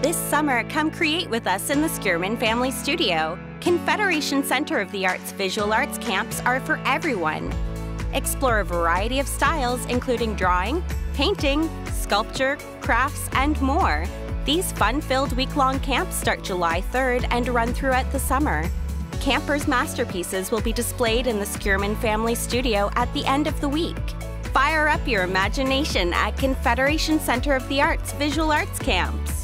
This summer, come create with us in the Skierman Family Studio. Confederation Center of the Arts visual arts camps are for everyone. Explore a variety of styles including drawing, painting, sculpture, crafts, and more. These fun-filled week-long camps start July 3rd and run throughout the summer. Campers' masterpieces will be displayed in the Skierman Family Studio at the end of the week. Fire up your imagination at Confederation Center of the Arts visual arts camps.